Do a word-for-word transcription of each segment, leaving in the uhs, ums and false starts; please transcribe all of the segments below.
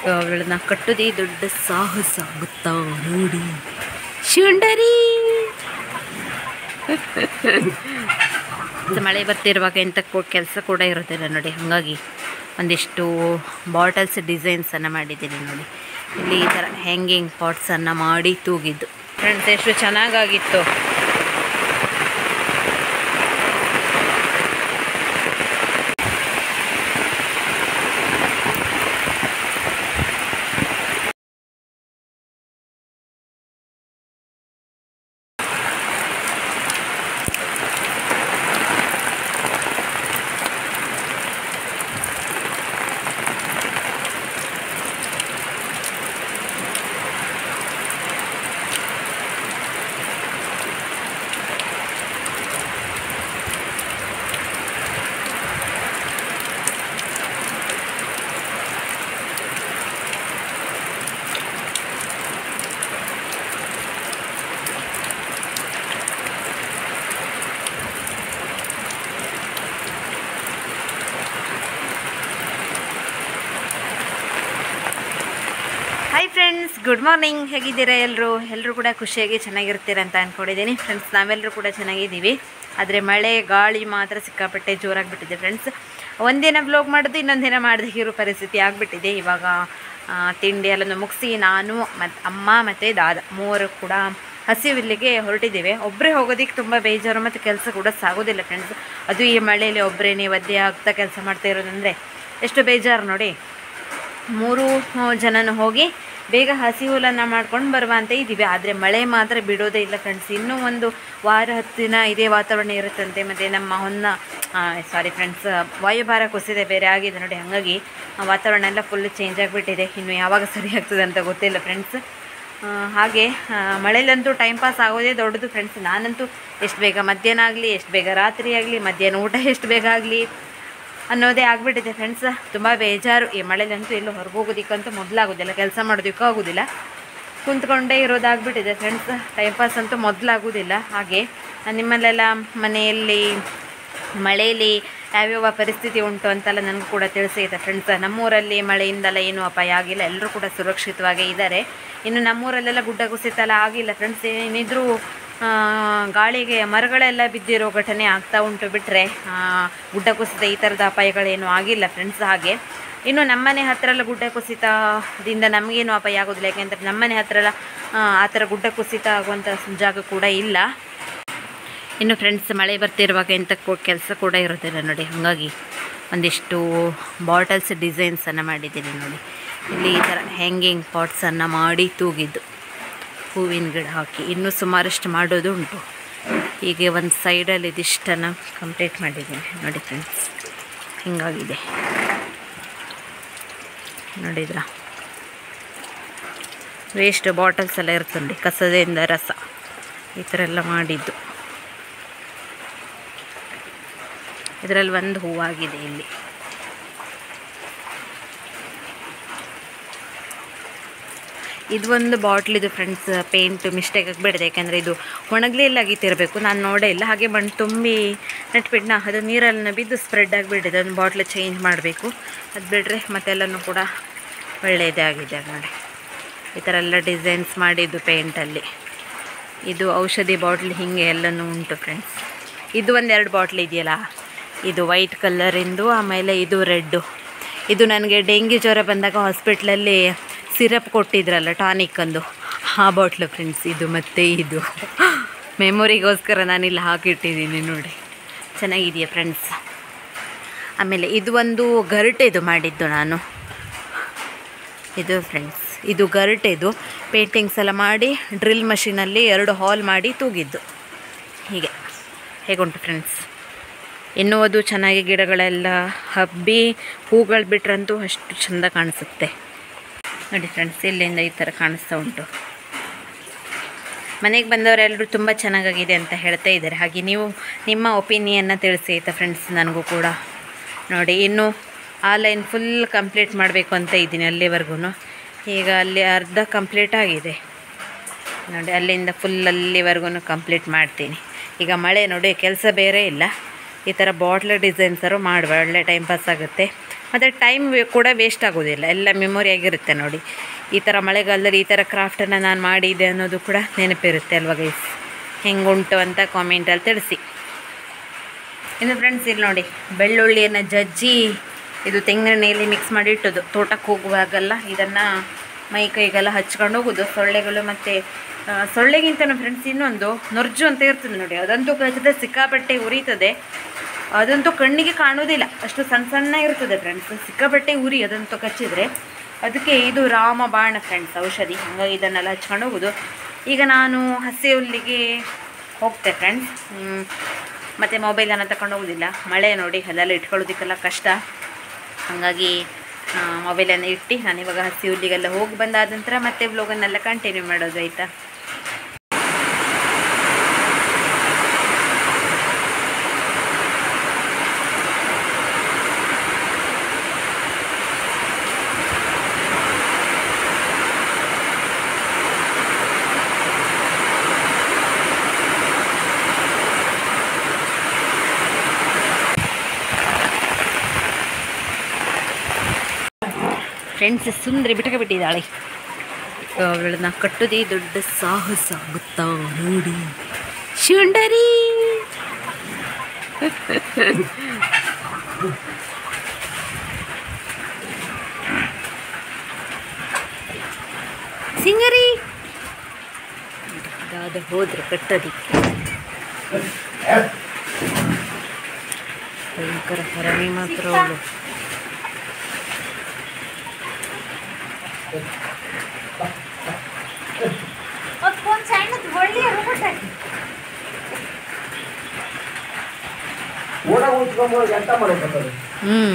ಅವಳನ್ನ ಕಟ್ಟೋದೇ ದೊಡ್ಡ ಸಾಹಸ ಆಗುತ್ತಾ ನೋಡಿ ಶುಂಡರಿ. ಮಳೆ ಬರ್ತಿರುವಾಗ ಎಂಥ ಕೆಲಸ ಕೂಡ ಇರುತ್ತಿಲ್ಲ ನೋಡಿ. ಹಾಗಾಗಿ ಒಂದಿಷ್ಟು ಬಾಟಲ್ಸ್ ಡಿಸೈನ್ಸನ್ನು ಮಾಡಿದ್ದೀನಿ ನೋಡಿ. ಇಲ್ಲಿ ಈ ಥರ ಹ್ಯಾಂಗಿಂಗ್ ಪಾಟ್ಸನ್ನು ಮಾಡಿ ತೂಗಿದ್ದು ಫ್ರೆಂಡ್ಸ್ ಎಷ್ಟು ಚೆನ್ನಾಗಾಗಿತ್ತು. Hi friends, good morning. ಹೇಗಿದ್ದೀರಾ ಎಲ್ಲರೂ? ಎಲ್ಲರೂ ಕೂಡ ಖುಷಿಯಾಗಿ ಚೆನ್ನಾಗಿರ್ತೀರ ಅಂತ ಅಂದ್ಕೊಂಡಿದ್ದೀನಿ ಫ್ರೆಂಡ್ಸ್. ನಾವೆಲ್ಲರೂ ಕೂಡ ಚೆನ್ನಾಗಿದ್ದೀವಿ. ಆದರೆ ಮಳೆ ಗಾಳಿ ಮಾತ್ರ ಸಿಕ್ಕಾಪಟ್ಟೆ ಜೋರಾಗಿಬಿಟ್ಟಿದೆ ಫ್ರೆಂಡ್ಸ್. ಒಂದಿನ ವ್ಲಾಗ್ ಮಾಡೋದು ಇನ್ನೊಂದಿನ ಮಾಡದೆ ಇರೋ ಪರಿಸ್ಥಿತಿ ಆಗಿಬಿಟ್ಟಿದೆ. ಇವಾಗ ತಿಂಡಿ ಎಲ್ಲನೂ ಮುಗಿಸಿ ನಾನು ಮತ್ತು ಅಮ್ಮ ಮತ್ತು ದಾದ ಮೂವರು ಕೂಡ ಹಸಿವಿಲ್ಲಿಗೆ ಹೊರಟಿದ್ದೇವೆ. ಒಬ್ಬರೇ ಹೋಗೋದಕ್ಕೆ ತುಂಬ ಬೇಜಾರು ಮತ್ತು ಕೆಲಸ ಕೂಡ ಸಾಗೋದಿಲ್ಲ ಫ್ರೆಂಡ್ಸ್. ಅದು ಈ ಮಳೆಯಲ್ಲಿ ಒಬ್ಬರೇನೇ ಒದ್ದೆ ಆಗ್ತಾ ಕೆಲಸ ಮಾಡ್ತಾ ಇರೋದಂದರೆ ಎಷ್ಟು ಬೇಜಾರು ನೋಡಿ. ಮೂರು ಜನನು ಹೋಗಿ ಬೇಗ ಹಸಿ ಹುಲ್ಲನ್ನು ಮಾಡ್ಕೊಂಡು ಬರುವ ಅಂತ ಇದ್ದೀವಿ. ಆದರೆ ಮಳೆ ಮಾತ್ರ ಬಿಡೋದೇ ಇಲ್ಲ ಫ್ರೆಂಡ್ಸ್. ಇನ್ನೂ ಒಂದು ವಾರ ಹತ್ತು ದಿನ ಇದೇ ವಾತಾವರಣ ಇರುತ್ತಂತೆ. ಮತ್ತು ನಮ್ಮ ಹೊನ್ನ ಸಾರಿ ಫ್ರೆಂಡ್ಸ್ ವಾಯುಭಾರ ಕುಸಿದೆ ಬೇರೆ ಆಗಿದೆ ನೋಡಿ. ಹಾಗಾಗಿ ವಾತಾವರಣ ಎಲ್ಲ ಫುಲ್ ಚೇಂಜ್ ಆಗಿಬಿಟ್ಟಿದೆ. ಇನ್ನು ಯಾವಾಗ ಸರಿ ಆಗ್ತದೆ ಅಂತ ಗೊತ್ತಿಲ್ಲ ಫ್ರೆಂಡ್ಸ್. ಹಾಗೆ ಮಳೆಯಲ್ಲಂತೂ ಟೈಮ್ ಪಾಸ್ ಆಗೋದೇ ದೊಡ್ಡದು ಫ್ರೆಂಡ್ಸ್. ನಾನಂತೂ ಎಷ್ಟು ಬೇಗ ಮಧ್ಯಾಹ್ನ ಆಗಲಿ, ಎಷ್ಟು ಬೇಗ ರಾತ್ರಿ ಆಗಲಿ, ಮಧ್ಯಾಹ್ನ ಊಟ ಎಷ್ಟು ಬೇಗ ಆಗಲಿ ಅನ್ನೋದೇ ಆಗಿಬಿಟ್ಟಿದೆ ಫ್ರೆಂಡ್ಸ್. ತುಂಬ ಬೇಜಾರು. ಈ ಮಳೆಯಲ್ಲಂತೂ ಎಲ್ಲೂ ಹೊರಗೋಗೋದಕ್ಕಂತೂ ಮೊದಲಾಗೋದಿಲ್ಲ, ಕೆಲಸ ಮಾಡೋದಕ್ಕೂ ಆಗೋದಿಲ್ಲ, ಕುಂತ್ಕೊಂಡೇ ಇರೋದಾಗ್ಬಿಟ್ಟಿದೆ ಫ್ರೆಂಡ್ಸ್. ಟೈಮ್ ಪಾಸ್ ಅಂತೂ ಮೊದಲಾಗೋದಿಲ್ಲ. ಹಾಗೆ ನಿಮ್ಮಲ್ಲೆಲ್ಲ ಮನೆಯಲ್ಲಿ ಮಳೆಯಲ್ಲಿ ಯಾವ್ಯಾವ ಪರಿಸ್ಥಿತಿ ಉಂಟು ಅಂತೆಲ್ಲ ನನಗೂ ಕೂಡ ತಿಳಿಸಿದೆ ಫ್ರೆಂಡ್ಸ್. ನಮ್ಮೂರಲ್ಲಿ ಮಳೆಯಿಂದೆಲ್ಲ ಏನೂ ಅಪಾಯ ಆಗಿಲ್ಲ, ಎಲ್ಲರೂ ಕೂಡ ಸುರಕ್ಷಿತವಾಗೇ ಇದ್ದಾರೆ. ಇನ್ನು ನಮ್ಮೂರಲ್ಲೆಲ್ಲ ಗುಡ್ಡ ಕುಸಿತ ಎಲ್ಲ ಆಗಿಲ್ಲ ಫ್ರೆಂಡ್ಸ್. ಏನಿದ್ರೂ ಗಾಳಿಗೆ ಮರಗಳೆಲ್ಲ ಬಿದ್ದಿರೋ ಘಟನೆ ಆಗ್ತಾ ಉಂಟು ಬಿಟ್ಟರೆ ಗುಡ್ಡ ಕುಸಿತ ಈ ಥರದ ಅಪಾಯಗಳೇನೂ ಆಗಿಲ್ಲ ಫ್ರೆಂಡ್ಸ್. ಹಾಗೆ ಇನ್ನು ನಮ್ಮನೆ ಹತ್ತಿರ ಎಲ್ಲ ಗುಡ್ಡ ಕುಸಿತದಿಂದ ನಮಗೇನು ಅಪಾಯ ಆಗೋದಿಲ್ಲ. ಯಾಕೆಂದರೆ ನಮ್ಮನೆ ಹತ್ತಿರ ಎಲ್ಲ ಆ ಥರ ಗುಡ್ಡ ಕುಸಿತ ಆಗುವಂಥ ಜಾಗ ಕೂಡ ಇಲ್ಲ. ಇನ್ನು ಫ್ರೆಂಡ್ಸ್ ಮಳೆ ಬರ್ತಿರುವಾಗ ಎಂಥ ಕೆಲಸ ಕೂಡ ಇರೋದಿಲ್ಲ ನೋಡಿ. ಹಾಗಾಗಿ ಒಂದಿಷ್ಟು ಬಾಟಲ್ಸ್ ಡಿಸೈನ್ಸನ್ನು ಮಾಡಿದ್ದೀನಿ ನೋಡಿ. ಇಲ್ಲಿ ಈ ಥರ ಹ್ಯಾಂಗಿಂಗ್ ಪಾಟ್ಸನ್ನು ಮಾಡಿ ತೂಗಿದ್ದು ಹೂವಿನ ಗಿಡ ಹಾಕಿ ಇನ್ನೂ ಸುಮಾರಷ್ಟು ಮಾಡೋದು ಉಂಟು. ಹೀಗೆ ಒಂದು ಸೈಡಲ್ಲಿ ಇದಿಷ್ಟನ್ನು ಕಂಪ್ಲೀಟ್ ಮಾಡಿದ್ದೀನಿ ನೋಡಿ ಫ್ರೆಂಡ್ಸ್. ಹೀಗಾಗಿದೆ ನೋಡಿದ್ರ. ವೇಸ್ಟ್ ಬಾಟಲ್ಸ್ ಎಲ್ಲ ಇರ್ತದೆ, ಕಸದಿಂದ ರಸ ಈ ಥರ ಎಲ್ಲ ಮಾಡಿದ್ದು. ಇದರಲ್ಲಿ ಒಂದು ಹೂವಾಗಿದೆ ಇಲ್ಲಿ. ಇದು ಒಂದು ಬಾಟ್ಲಿದು ಫ್ರೆಂಡ್ಸ್. ಪೇಂಟ್ ಮಿಸ್ಟೇಕ್ ಆಗಿಬಿಡಿದೆ, ಯಾಕೆಂದರೆ ಇದು ಒಣಗಲೇ ಇಲ್ಲ, ಆಗಿತ್ತಿರಬೇಕು. ನಾನು ನೋಡೇ ಇಲ್ಲ. ಹಾಗೆ ಮಣ್ಣು ತುಂಬಿ ನೆಟ್ಬಿಡ್ನ ಅದು ನೀರನ್ನು ಬಿದ್ದು ಸ್ಪ್ರೆಡ್ ಆಗಿಬಿಟ್ಟಿದೆ. ಒಂದು ಬಾಟ್ಲ್ ಚೇಂಜ್ ಮಾಡಬೇಕು. ಅದು ಬಿಟ್ಟರೆ ಮತ್ತೆಲ್ಲನೂ ಕೂಡ ಒಳ್ಳೆಯದೇ ಆಗಿದೆ ನೋಡಿ. ಈ ಥರ ಎಲ್ಲ ಡಿಸೈನ್ಸ್ ಮಾಡಿದ್ದು ಪೇಂಟಲ್ಲಿ. ಇದು ಔಷಧಿ ಬಾಟ್ಲ್ ಹೀಗೆ ಎಲ್ಲನೂ ಉಂಟು ಫ್ರೆಂಡ್ಸ್. ಇದು ಒಂದು ಎರಡು ಬಾಟ್ಲ್ ಇದೆಯಲ್ಲ, ಇದು ವೈಟ್ ಕಲರಿಂದು, ಆಮೇಲೆ ಇದು ರೆಡ್ಡು. ಇದು ನನಗೆ ಡೆಂಗ್ಯೂ ಜ್ವರ ಬಂದಾಗ ಹಾಸ್ಪಿಟ್ಲಲ್ಲಿ ಸಿರಪ್ ಕೊಟ್ಟಿದ್ರಲ್ಲ ಟಾನಿಕ್ ಅಂದು, ಆ ಬಾಟ್ಲು ಫ್ರೆಂಡ್ಸ್ ಇದು. ಮತ್ತು ಇದು ಮೆಮೊರಿಗೋಸ್ಕರ ನಾನಿಲ್ಲಿ ಹಾಕಿಟ್ಟಿದ್ದೀನಿ ನೋಡಿ. ಚೆನ್ನಾಗಿದೆಯಾ ಫ್ರೆಂಡ್ಸ್. ಆಮೇಲೆ ಇದು ಒಂದು ಗರಿಟೆದು ಮಾಡಿದ್ದು ನಾನು. ಇದು ಫ್ರೆಂಡ್ಸ್ ಇದು ಗರಿಟೆದು ಪೇಂಟಿಂಗ್ಸ್ ಎಲ್ಲ ಮಾಡಿ ಡ್ರಿಲ್ ಮಷೀನಲ್ಲಿ ಎರಡು ಹಾಲ್ ಮಾಡಿ ತೂಗಿದ್ದು. ಹೀಗೆ ಹೇಗುಂಟು ಫ್ರೆಂಡ್ಸ್. ಇನ್ನೂ ಅದು ಚೆನ್ನಾಗಿ ಗಿಡಗಳೆಲ್ಲ ಹಬ್ಬಿ ಹೂಗಳು ಬಿಟ್ರಂತೂ ಅಷ್ಟು ಚೆಂದ ಕಾಣಿಸುತ್ತೆ ನೋಡಿ ಫ್ರೆಂಡ್ಸ್. ಇಲ್ಲಿಂದ ಈ ಥರ ಕಾಣಿಸ್ತಾ ಉಂಟು. ಮನೆಗೆ ಬಂದವರೆಲ್ಲರೂ ತುಂಬ ಚೆನ್ನಾಗಾಗಿದೆ ಅಂತ ಹೇಳ್ತಾ ಇದ್ದಾರೆ. ಹಾಗೆ ನೀವು ನಿಮ್ಮ ಒಪಿನಿಯನ್ನ ತಿಳಿಸಿ ಆಯಿತಾ ಫ್ರೆಂಡ್ಸ್. ನನಗೂ ಕೂಡ ನೋಡಿ ಇನ್ನು ಆ ಲೈನ್ ಫುಲ್ ಕಂಪ್ಲೀಟ್ ಮಾಡಬೇಕು ಅಂತ ಇದ್ದೀನಿ ಅಲ್ಲಿವರೆಗೂ. ಈಗ ಅಲ್ಲಿ ಅರ್ಧ ಕಂಪ್ಲೀಟ್ ಆಗಿದೆ ನೋಡಿ. ಅಲ್ಲಿಂದ ಫುಲ್ ಅಲ್ಲಿವರೆಗೂ ಕಂಪ್ಲೀಟ್ ಮಾಡ್ತೀನಿ. ಈಗ ಮಳೆ ನೋಡಿ, ಕೆಲಸ ಬೇರೆ ಇಲ್ಲ. ಈ ಥರ ಬಾಟ್ಲ್ ಡಿಸೈನ್ಸರು ಮಾಡುವ ಒಳ್ಳೆ ಟೈಮ್ ಪಾಸ್ ಆಗುತ್ತೆ. ಮತ್ತು ಟೈಮ್ ಕೂಡ ವೇಸ್ಟ್ ಆಗೋದಿಲ್ಲ, ಎಲ್ಲ ಮೆಮೊರಿ ಆಗಿರುತ್ತೆ ನೋಡಿ. ಈ ಥರ ಮಳೆಗಾಲದಲ್ಲಿ ಈ ಥರ ಕ್ರಾಫ್ಟನ್ನು ನಾನು ಮಾಡಿದ್ದೆ ಅನ್ನೋದು ಕೂಡ ನೆನಪಿರುತ್ತೆ ಅಲ್ವಾ ಗೈಸ್. ಹೆಂಗುಂಟು ಅಂತ ಕಾಮೆಂಟಲ್ಲಿ ತಿಳಿಸಿ. ಇನ್ನು ಫ್ರೆಂಡ್ಸ್ ಇಲ್ಲಿ ನೋಡಿ, ಬೆಳ್ಳುಳ್ಳಿಯನ್ನು ಜಜ್ಜಿ ಇದು ತೆಂಗಿನೆಣ್ಣೆಯಲ್ಲಿ ಮಿಕ್ಸ್ ಮಾಡಿ ಇಟ್ಟೋದು. ತೋಟಕ್ಕೆ ಹೋಗುವಾಗೆಲ್ಲ ಇದನ್ನು ಮೈ ಕೈಗೆಲ್ಲ ಹಚ್ಕೊಂಡು ಹೋಗೋದು. ಸೊಳ್ಳೆಗಳು ಮತ್ತು ಸೊಳ್ಳೆಗಿಂತನೂ ಫ್ರೆಂಡ್ಸ್ ಇನ್ನೊಂದು ನೊರ್ಜು ಅಂತ ಇರ್ತದೆ ನೋಡಿ, ಅದಂತೂ ಕಚ್ಚಿದ್ರೆ ಸಿಕ್ಕಾಪಟ್ಟೆ ಉರಿತದೆ. ಅದಂತೂ ಕಣ್ಣಿಗೆ ಕಾಣೋದಿಲ್ಲ, ಅಷ್ಟು ಸಣ್ಣ ಸಣ್ಣ ಇರ್ತದೆ ಫ್ರೆಂಡ್ಸ್, ಸಿಕ್ಕಾಪಟ್ಟೆ ಉರಿ ಅದಂತೂ ಕಚ್ಚಿದ್ರೆ. ಅದಕ್ಕೆ ಇದು ರಾಮಬಾಣ ಫ್ರೆಂಡ್ಸ್ ಔಷಧಿ, ಹಾಗಾಗಿ ಇದನ್ನೆಲ್ಲ ಹಚ್ಕೊಂಡು ಹೋಗೋದು. ಈಗ ನಾನು ಹಸಿ ಹುಲ್ಲಿಗೆ ಹೋಗ್ತೆ ಫ್ರೆಂಡ್ಸ್, ಮತ್ತು ಮೊಬೈಲನ್ನು ತಗೊಂಡು ಹೋಗೋದಿಲ್ಲ. ಮಳೆ ನೋಡಿ ಅಲ್ಲೆಲ್ಲ ಇಟ್ಕೊಳ್ಳೋದಕ್ಕೆಲ್ಲ ಕಷ್ಟ, ಹಾಗಾಗಿ ಮೊಬೈಲನ್ನು ಇಟ್ಟು ನಾನಿವಾಗ ಹಸಿ ಹುಲ್ಲಿಗೆಲ್ಲ ಹೋಗಿ ಬಂದಾದ ನಂತರ ಮತ್ತೆ ವ್ಲಾಗನ್ನೆಲ್ಲ ಕಂಟಿನ್ಯೂ ಮಾಡೋದು, ಆಯಿತಾ. ಫ್ರೆಂಡ್ಸ್ ಸುಂದರಿ ಬಿಟಕ ಬಿಟ್ಟಿದ್ದಾಳೆ, ಅವಳನ್ನ ಕಟ್ಟುದೇ ದೊಡ್ಡ ಸಾಹಸ ಗೊತ್ತಾ ನೋಡಿ ಶುಂಡರಿ. ಸಿಂಗರಿ ದಾದ ಹೋದ್ರೆ ಕಟ್ಟೋದಿಕ್ಕೆ ಭಯಂಕರ ಹರಮಿ ಮಾತ್ರ ಅವಳು. ಹ್ಮ್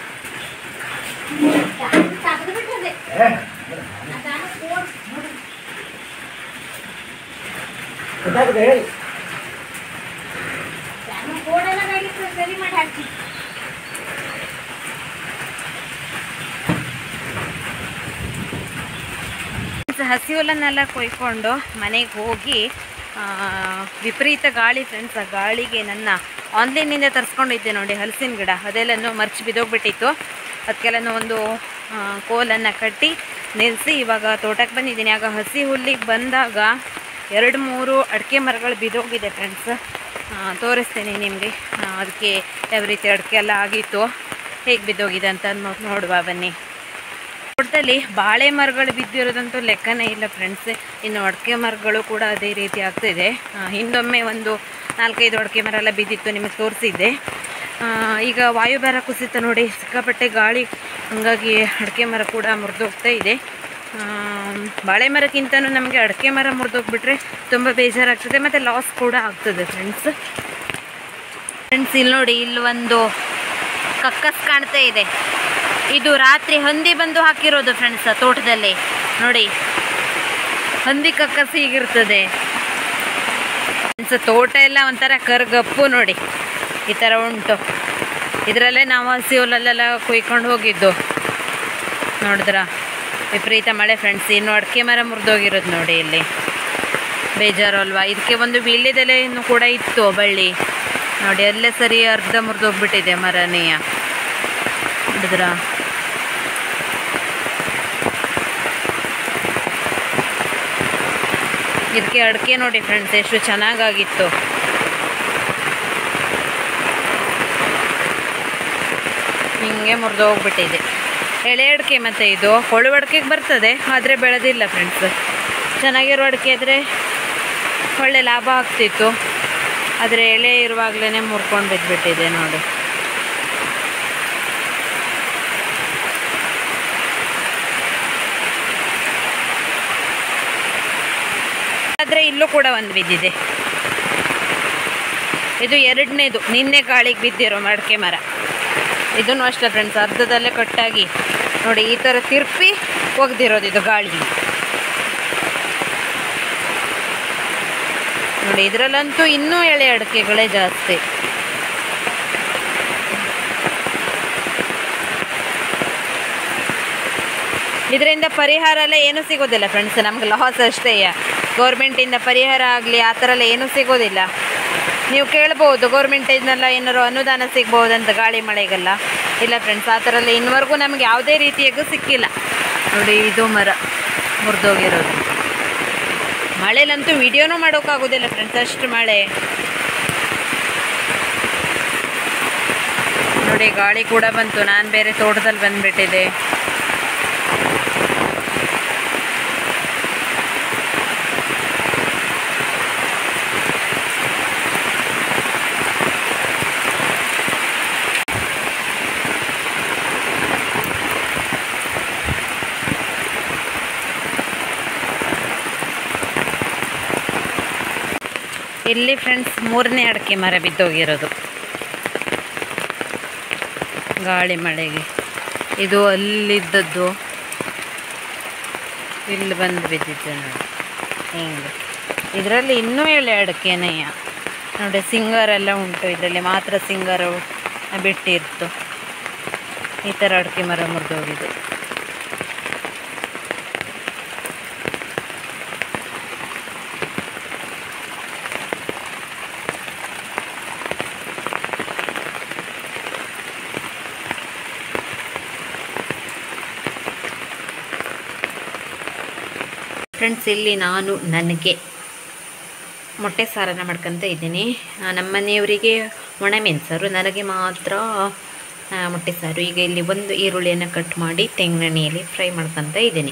ಹಸಿ ಹುಲ್ಲನ್ನೆಲ್ಲ ಕೊಯ್ಕೊಂಡು ಮನೆಗೆ ಹೋಗಿ ವಿಪರೀತ ಗಾಳಿ ಫ್ರೆಂಡ್ಸ್. ಆ ಗಾಳಿಗೆ ನನ್ನ ಆನ್ಲೈನಿಂದ ತರಿಸ್ಕೊಂಡಿದ್ದೆ ನೋಡಿ ಹಲಸಿನ ಗಿಡ, ಅದೆಲ್ಲನೂ ಮರ್ಚಿ ಬಿದ್ದೋಗ್ಬಿಟ್ಟಿತ್ತು. ಅದಕ್ಕೆಲ್ಲನೂ ಒಂದು ಕೋಲನ್ನು ಕಟ್ಟಿ ನಿಲ್ಲಿಸಿ ಇವಾಗ ತೋಟಕ್ಕೆ ಬಂದಿದ್ದೀನಿ. ಆಗ ಹಸಿ ಹುಲ್ಲಿಗೆ ಬಂದಾಗ ಎರಡು ಮೂರು ಅಡಿಕೆ ಮರಗಳು ಬಿದ್ದೋಗಿದೆ ಫ್ರೆಂಡ್ಸ್, ತೋರಿಸ್ತೀನಿ ನಿಮಗೆ. ಅದಕ್ಕೆ ಯಾವ ರೀತಿ ಅಡಿಕೆ ಎಲ್ಲ ಆಗಿತ್ತು, ಹೇಗೆ ಬಿದ್ದೋಗಿದೆ ಅಂತ ನೋಡುವ ಬನ್ನಿ. ತೋಟದಲ್ಲಿ ಬಾಳೆ ಮರಗಳು ಬಿದ್ದಿರೋದಂತೂ ಲೆಕ್ಕನೇ ಇಲ್ಲ ಫ್ರೆಂಡ್ಸ್. ಇನ್ನು ಅಡಿಕೆ ಮರಗಳು ಕೂಡ ಅದೇ ರೀತಿ ಆಗ್ತಿದೆ. ಹಿಂದೊಮ್ಮೆ ಒಂದು ನಾಲ್ಕೈದು ಅಡಿಕೆ ಮರ ಎಲ್ಲ ಬಿದ್ದಿತ್ತು, ನಿಮಗೆ ತೋರಿಸಿದ್ದೆ. ಈಗ ವಾಯುಭಾರ ಕುಸಿತ ನೋಡಿ, ಸಿಕ್ಕಾಪಟ್ಟೆ ಗಾಳಿ, ಹಾಗಾಗಿ ಅಡಿಕೆ ಮರ ಕೂಡ ಮುರಿದೋಗ್ತಾ ಇದೆ. ಬಾಳೆ ಮರಕ್ಕಿಂತನೂ ನಮಗೆ ಅಡಿಕೆ ಮರ ಮುರಿದೋಗ್ಬಿಟ್ರೆ ತುಂಬ ಬೇಜಾರಾಗ್ತದೆ ಮತ್ತು ಲಾಸ್ ಕೂಡ ಆಗ್ತದೆ ಫ್ರೆಂಡ್ಸ್. ಫ್ರೆಂಡ್ಸ್ ಇಲ್ಲಿ ನೋಡಿ, ಇಲ್ಲಿ ಒಂದು ಕಕ್ಕಸ್ ಕಾಣ್ತಾ ಇದೆ. ಇದು ರಾತ್ರಿ ಹಂದಿ ಬಂದು ಹಾಕಿರೋದು ಫ್ರೆಂಡ್ಸ್ ತೋಟದಲ್ಲಿ ನೋಡಿ. ಹಂದಿ ಕಕ್ಕಸ್ ಹೀಗಿರ್ತದೆ ಫ್ರೆಂಡ್ಸ್. ತೋಟ ಎಲ್ಲ ಒಂಥರ ಕರ್ಗಪ್ಪು ನೋಡಿ, ಈ ಥರ ಉಂಟು. ಇದರಲ್ಲೇ ನಾವು ಹಸಿ ಹುಲ್ಲಲ್ಲೆಲ್ಲ ಕುಯ್ಕೊಂಡು ಹೋಗಿದ್ದು ನೋಡಿದ್ರ. ವಿಪರೀತ ಮಳೆ ಫ್ರೆಂಡ್ಸ್. ಇನ್ನು ಅಡಿಕೆ ಮರ ಮುರಿದೋಗಿರೋದು ನೋಡಿ, ಇಲ್ಲಿ ಬೇಜಾರು ಅಲ್ವಾ. ಇದಕ್ಕೆ ಒಂದು ವೀಳ್ಯದೆಲೆಯನ್ನು ಕೂಡ ಇತ್ತು ಬಳ್ಳಿ ನೋಡಿ, ಅಲ್ಲೇ ಸರಿ ಅರ್ಧ ಮುರಿದೋಗ್ಬಿಟ್ಟಿದೆ ಮರನೆಯ ನೋಡಿದ್ರ. ಇದಕ್ಕೆ ಅಡಿಕೆ ನೋಡಿ ಫ್ರೆಂಡ್ಸ್ ಎಷ್ಟು ಚೆನ್ನಾಗಾಗಿತ್ತು. ಹಿಂಗೆ ಮುರಿದೋಗ್ಬಿಟ್ಟಿದೆ ಎಳೆ ಅಡಿಕೆ. ಮತ್ತು ಇದು ಕೊಳು ಅಡಿಕೆಗೆ ಬರ್ತದೆ, ಆದರೆ ಬೆಳೆದಿಲ್ಲ ಫ್ರೆಂಡ್ಸ್. ಚೆನ್ನಾಗಿರೋ ಅಡಿಕೆ ಆದರೆ ಒಳ್ಳೆ ಲಾಭ ಆಗ್ತಿತ್ತು, ಆದರೆ ಎಳೆ ಇರುವಾಗಲೇ ಮುರ್ಕೊಂಡು ಬಿದ್ದುಬಿಟ್ಟಿದೆ ನೋಡಿ. ಆದರೆ ಇಲ್ಲೂ ಕೂಡ ಒಂದು ಬಿದ್ದಿದೆ. ಇದು ಎರಡನೇದು, ನಿನ್ನೆ ಗಾಳಿಗೆ ಬಿದ್ದಿರೋ ಅಡಿಕೆ ಮರ. ಇದನ್ನು ಅಷ್ಟೇ ಫ್ರೆಂಡ್ಸ್, ಅರ್ಧದಲ್ಲೇ ಕಟ್ಟಾಗಿ ನೋಡಿ ಈ ಥರ ತಿರ್ಪಿ ಒಗ್ದಿರೋದು ಇದು ಗಾಳಿಗೆ ನೋಡಿ. ಇದರಲ್ಲಂತೂ ಇನ್ನೂ ಎಳೆ ಅಡಿಕೆಗಳೇ ಜಾಸ್ತಿ. ಇದರಿಂದ ಪರಿಹಾರ ಎಲ್ಲ ಏನೂ ಸಿಗೋದಿಲ್ಲ ಫ್ರೆಂಡ್ಸ್, ನಮ್ಗೆ ಲಾಸ್ ಅಷ್ಟೇ. ಗೌರ್ಮೆಂಟಿಂದ ಪರಿಹಾರ ಆಗಲಿ ಆ ಥರ ಎಲ್ಲ ಏನೂ ಸಿಗೋದಿಲ್ಲ. ನೀವು ಕೇಳ್ಬೋದು ಗೌರ್ಮೆಂಟಿಂದೆಲ್ಲ ಏನಾರು ಅನುದಾನ ಸಿಗ್ಬೋದಂತ ಗಾಳಿ ಮಳೆಗೆಲ್ಲ. ಇಲ್ಲ ಫ್ರೆಂಡ್ಸ್, ಆ ಥರ ಎಲ್ಲ ಇನ್ನವರೆಗೂ ನಮಗೆ ಯಾವುದೇ ರೀತಿಯಾಗೂ ಸಿಕ್ಕಿಲ್ಲ. ನೋಡಿ, ಇದು ಮರ ಮುರಿದೋಗಿರೋದು. ಮಳೆಲಂತೂ ವಿಡಿಯೋನೂ ಮಾಡೋಕ್ಕಾಗೋದಿಲ್ಲ ಫ್ರೆಂಡ್ಸ್, ಅಷ್ಟು ಮಳೆ. ನೋಡಿ, ಗಾಳಿ ಕೂಡ ಬಂತು. ನಾನು ಬೇರೆ ತೋಟದಲ್ಲಿ ಬಂದುಬಿಟ್ಟಿದೆ. ಇಲ್ಲಿ ಫ್ರೆಂಡ್ಸ್ ಮೂರನೇ ಅಡಿಕೆ ಮರ ಬಿದ್ದೋಗಿರೋದು ಗಾಳಿ ಮಳೆಗೆ. ಇದು ಅಲ್ಲಿದ್ದದ್ದು ಇಲ್ಲಿ ಬಂದು ಬಿದ್ದಿದ್ದೆ ನೋಡಿ ಹಿಂಗೆ. ಇದರಲ್ಲಿ ಇನ್ನೂ ಎಳೆ ಅಡಿಕೆನೆಯ ನೋಡಿ, ಸಿಂಗಾರೆಲ್ಲ ಉಂಟು. ಇದರಲ್ಲಿ ಮಾತ್ರ ಸಿಂಗಾರ ಬಿಟ್ಟಿತ್ತು. ಈ ಥರ ಅಡಿಕೆ ಮರ ಮುರಿದೋಗಿದ್ದು. ಫ್ರೆಂಡ್ಸ್, ಇಲ್ಲಿ ನಾನು ನನಗೆ ಮೊಟ್ಟೆ ಸಾರನ್ನು ಮಾಡ್ಕೊತ ಇದ್ದೀನಿ. ನಮ್ಮ ಮನೆಯವರಿಗೆ ಒಣಮೆಣಸಾರು, ನನಗೆ ಮಾತ್ರ ಮೊಟ್ಟೆ ಸಾರು. ಈಗ ಇಲ್ಲಿ ಒಂದು ಈರುಳ್ಳಿಯನ್ನು ಕಟ್ ಮಾಡಿ ತೆಂಗಿನೆಣ್ಣೆಯಲ್ಲಿ ಫ್ರೈ ಮಾಡ್ಕೊತ ಇದ್ದೀನಿ.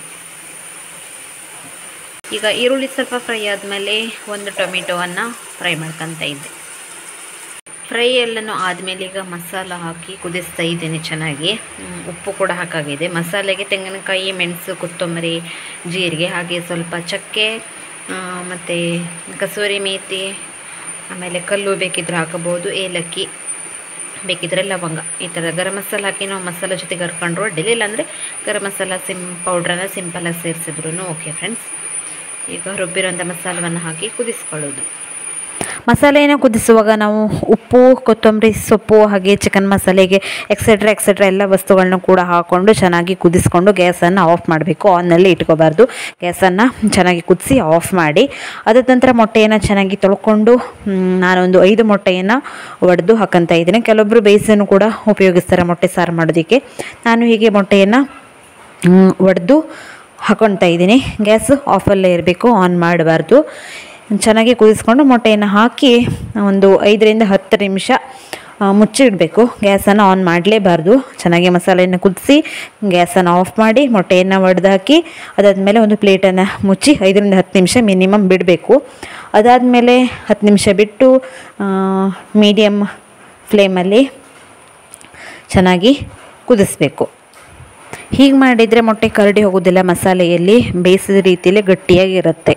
ಈಗ ಈರುಳ್ಳಿ ಸ್ವಲ್ಪ ಫ್ರೈ ಆದಮೇಲೆ ಒಂದು ಟೊಮೆಟೊವನ್ನು ಫ್ರೈ ಮಾಡ್ಕೊತ ಇದ್ದೆ. ಫ್ರೈ ಎಲ್ಲನೂ ಆದಮೇಲೆ ಈಗ ಮಸಾಲ ಹಾಕಿ ಕುದಿಸ್ತಾ ಇದ್ದೀನಿ ಚೆನ್ನಾಗಿ. ಉಪ್ಪು ಕೂಡ ಹಾಕಾಗಿದೆ. ಮಸಾಲೆಗೆ ತೆಂಗಿನಕಾಯಿ, ಮೆಣಸು, ಕೊತ್ತಂಬರಿ, ಜೀರಿಗೆ, ಹಾಗೆ ಸ್ವಲ್ಪ ಚಕ್ಕೆ ಮತ್ತು ಕಸೂರಿ ಮೇಥಿ, ಆಮೇಲೆ ಕಲ್ಲು ಬೇಕಿದ್ರೆ ಹಾಕಬಹುದು, ಏಲಕ್ಕಿ ಬೇಕಿದ್ರೆ ಲವಂಗ, ಈ ಥರ ಗರಂ ಮಸಾಲ ಹಾಕಿ ನಾವು ಮಸಾಲೆ ಜೊತೆಗೆ ಕರ್ಕೊಂಡ್ರು ಅಡ್ಡಿಲ್ಲ. ಇಲ್ಲಾಂದರೆ ಗರಂ ಮಸಾಲ ಸಿಮ್ ಪೌಡ್ರನ್ನ ಸಿಂಪಲಾಗಿ ಸೇರಿಸಿದ್ರು ಓಕೆ ಫ್ರೆಂಡ್ಸ್. ಈಗ ರುಬ್ಬಿರೋಂಥ ಮಸಾಲವನ್ನು ಹಾಕಿ ಕುದಿಸ್ಕೊಳ್ಳೋದು. ಮಸಾಲೆಯನ್ನು ಕುದಿಸುವಾಗ ನಾವು ಉಪ್ಪು, ಕೊತ್ತಂಬರಿ ಸೊಪ್ಪು, ಹಾಗೆ ಚಿಕನ್ ಮಸಾಲೆಗೆ ಎಕ್ಸೆಟ್ರಾ ಎಕ್ಸೆಟ್ರಾ ಎಲ್ಲ ವಸ್ತುಗಳನ್ನ ಕೂಡ ಹಾಕ್ಕೊಂಡು ಚೆನ್ನಾಗಿ ಕುದಿಸ್ಕೊಂಡು ಗ್ಯಾಸನ್ನು ಆಫ್ ಮಾಡಬೇಕು. ಆನ್ನಲ್ಲಿ ಇಟ್ಕೋಬಾರ್ದು. ಗ್ಯಾಸನ್ನು ಚೆನ್ನಾಗಿ ಕುದಿಸಿ ಆಫ್ ಮಾಡಿ, ಅದಾದ ನಂತರ ಮೊಟ್ಟೆಯನ್ನು ಚೆನ್ನಾಗಿ ತೊಳ್ಕೊಂಡು ನಾನೊಂದು ಐದು ಮೊಟ್ಟೆಯನ್ನು ಒಡೆದು ಹಾಕೊತಾ ಇದ್ದೀನಿ. ಕೆಲವೊಬ್ಬರು ಬೇಯಿಸನ್ನು ಕೂಡ ಉಪಯೋಗಿಸ್ತಾರೆ ಮೊಟ್ಟೆ ಸಾರು ಮಾಡೋದಕ್ಕೆ. ನಾನು ಹೀಗೆ ಮೊಟ್ಟೆಯನ್ನು ಒಡೆದು ಹಾಕ್ಕೊತಾ ಇದ್ದೀನಿ. ಗ್ಯಾಸ್ ಆಫಲ್ಲೇ ಇರಬೇಕು, ಆನ್ ಮಾಡಬಾರ್ದು. ಚೆನ್ನಾಗಿ ಕುದಿಸ್ಕೊಂಡು ಮೊಟ್ಟೆಯನ್ನು ಹಾಕಿ ಒಂದು ಐದರಿಂದ ಹತ್ತು ನಿಮಿಷ ಮುಚ್ಚಿಡಬೇಕು. ಗ್ಯಾಸನ್ನು ಆನ್ ಮಾಡಲೇಬಾರ್ದು. ಚೆನ್ನಾಗಿ ಮಸಾಲೆಯನ್ನು ಕುದಿಸಿ ಗ್ಯಾಸನ್ನು ಆಫ್ ಮಾಡಿ ಮೊಟ್ಟೆಯನ್ನು ಒಡೆದು ಹಾಕಿ ಅದಾದಮೇಲೆ ಒಂದು ಪ್ಲೇಟನ್ನು ಮುಚ್ಚಿ ಐದರಿಂದ ಹತ್ತು ನಿಮಿಷ ಮಿನಿಮಮ್ ಬಿಡಬೇಕು. ಅದಾದಮೇಲೆ ಹತ್ತು ನಿಮಿಷ ಬಿಟ್ಟು ಮೀಡಿಯಮ್ ಫ್ಲೇಮಲ್ಲಿ ಚೆನ್ನಾಗಿ ಕುದಿಸ್ಬೇಕು. ಹೀಗೆ ಮಾಡಿದರೆ ಮೊಟ್ಟೆ ಕರಡಿ ಹೋಗೋದಿಲ್ಲ, ಮಸಾಲೆಯಲ್ಲಿ ಬೇಯಿಸಿದ ರೀತಿಯಲ್ಲಿ ಗಟ್ಟಿಯಾಗಿರುತ್ತೆ.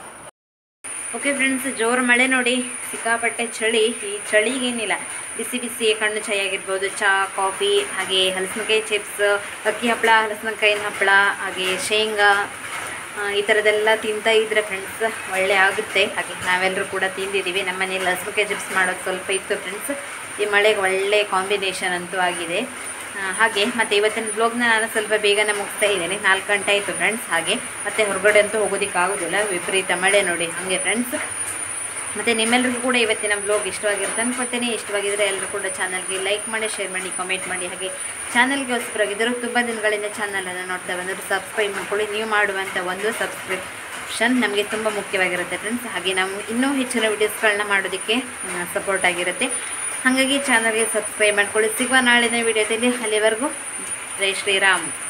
ಓಕೆ ಫ್ರೆಂಡ್ಸ್, ಜೋರು ಮಳೆ ನೋಡಿ, ಸಿಕ್ಕಾಪಟ್ಟೆ ಚಳಿ. ಈ ಚಳಿಗೇನಿಲ್ಲ, ಬಿಸಿ ಬಿಸಿ ಕಣ್ಣು ಚಾಯ್ ಆಗಿರ್ಬೋದು, ಚಹಾ, ಕಾಫಿ, ಹಾಗೆ ಹಲಸಿನಕಾಯಿ ಚಿಪ್ಸ್, ಅಕ್ಕಿ ಹಪ್ಪಳ, ಹಲಸಿನಕಾಯಿನ ಹಪ್ಪಳ, ಹಾಗೆ ಶೇಂಗಾ, ಈ ಥರದ್ದೆಲ್ಲ ತಿಂತಾ ಇದ್ರೆ ಫ್ರೆಂಡ್ಸ್ ಒಳ್ಳೆ ಆಗುತ್ತೆ. ಹಾಗೆ ನಾವೆಲ್ಲರೂ ಕೂಡ ತಿಂದಿದ್ದೀವಿ. ನಮ್ಮ ಮನೇಲಿ ಹಲಸಿನಕಾಯಿ ಚಿಪ್ಸ್ ಮಾಡೋದು ಸ್ವಲ್ಪ ಇತ್ತು ಫ್ರೆಂಡ್ಸ್. ಈ ಮಳೆಗೆ ಒಳ್ಳೆ ಕಾಂಬಿನೇಷನ್ ಅಂತೂ ಆಗಿದೆ. ಹಾಗೆ ಮತ್ತು ಇವತ್ತಿನ ಬ್ಲಾಗ್ನ ನಾನು ಸ್ವಲ್ಪ ಬೇಗನೆ ಮುಗಿಸ್ತಾ ಇದ್ದೇನೆ. ನಾಲ್ಕು ಗಂಟೆ ಆಯಿತು ಫ್ರೆಂಡ್ಸ್. ಹಾಗೆ ಮತ್ತು ಹೊರಗಡೆ ಅಂತೂ ಹೋಗೋದಕ್ಕಾಗೋದಿಲ್ಲ, ವಿಪರೀತ ಮಳೆ ನೋಡಿ ಹಾಗೆ ಫ್ರೆಂಡ್ಸ್. ಮತ್ತು ನಿಮ್ಮೆಲ್ಲರಿಗೂ ಕೂಡ ಇವತ್ತಿನ ಬ್ಲಾಗ್ ಇಷ್ಟವಾಗಿರುತ್ತೆ ಅಂದ್ಕೊಳ್ತೇನೆ. ಇಷ್ಟವಾಗಿದ್ದರೆ ಎಲ್ಲರೂ ಕೂಡ ಚಾನಲ್ಗೆ ಲೈಕ್ ಮಾಡಿ, ಶೇರ್ ಮಾಡಿ, ಕಾಮೆಂಟ್ ಮಾಡಿ. ಹಾಗೆ ಚಾನಲ್ಗೆ ಹೊಸಬರಾಗಿದ್ದರೂ ತುಂಬ ದಿನಗಳಿಂದ ಚಾನಲನ್ನು ನೋಡ್ತಾ ಬಂದರೂ ಸಬ್ಸ್ಕ್ರೈಬ್ ಮಾಡ್ಕೊಳ್ಳಿ. ನೀವು ಮಾಡುವಂಥ ಒಂದು ಸಬ್ಸ್ಕ್ರಿಪ್ಷನ್ ನಮಗೆ ತುಂಬ ಮುಖ್ಯವಾಗಿರುತ್ತೆ ಫ್ರೆಂಡ್ಸ್. ಹಾಗೆ ನಾವು ಇನ್ನೂ ಹೆಚ್ಚಿನ ವೀಡಿಯೋಸ್ಗಳನ್ನ ಮಾಡೋದಕ್ಕೆ ಸಪೋರ್ಟ್ ಆಗಿರುತ್ತೆ. ಹಾಗಾಗಿ ಚಾನಲ್ಗೆ ಸಬ್ಸ್ಕ್ರೈಬ್ ಮಾಡ್ಕೊಳ್ಳಿ. ಸಿಗುವ ನಾಳಿನ ವಿಡಿಯೋದಲ್ಲಿ. ಅಲ್ಲಿವರೆಗೂ ಜೈ ಶ್ರೀರಾಮ್.